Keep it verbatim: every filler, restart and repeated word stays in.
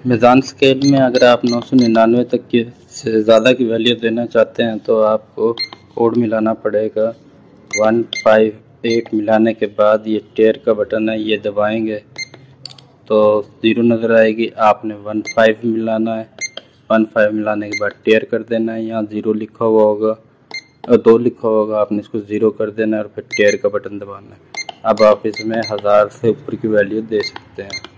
मीज़ान scale में अगर आप नौ सौ निन्यानवे तक की से ज़्यादा की वैल्यू देना चाहते हैं तो आपको कोड मिलाना पड़ेगा। वन फाइव एट मिलाने के बाद ये टेयर का बटन है, ये दबाएंगे तो ज़ीरो नज़र आएगी। आपने वन फाइव मिलाना है, वन फाइव मिलाने के बाद टेयर कर देना है। यहाँ ज़ीरो लिखा हुआ होगा और दो लिखा होगा, आपने इसको ज़ीरो कर देना है और फिर टेयर का बटन दबाना है। अब आप इसमें हज़ार से ऊपर की वैल्यू दे सकते हैं।